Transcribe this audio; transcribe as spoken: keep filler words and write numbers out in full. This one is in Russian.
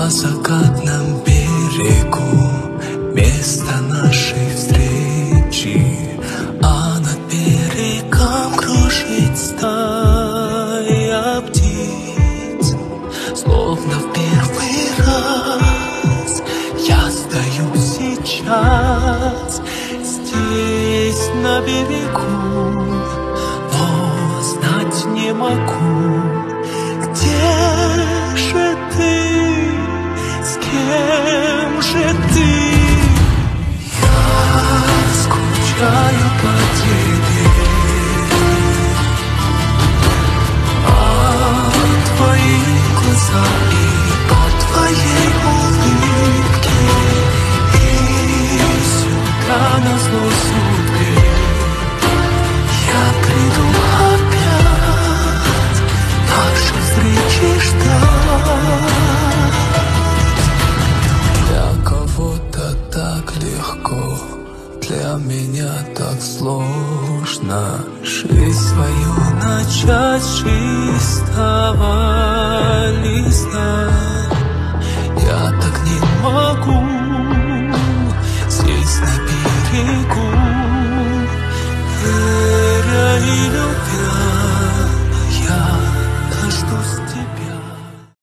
на закатном берегу место нашей встречи, а над берегом кружит стая птиц. Словно в первый раз я стою сейчас здесь на берегу, но знать не могу, где же ты, с кем же ты. Я скучаю по тебе, а твои глаза и по твоей улыбке, и сюда назло судьбе я приду опять нашей встречи ждать. Для кого-то так легко, для меня так сложно жизнь свою начать с чистого листа. Я так не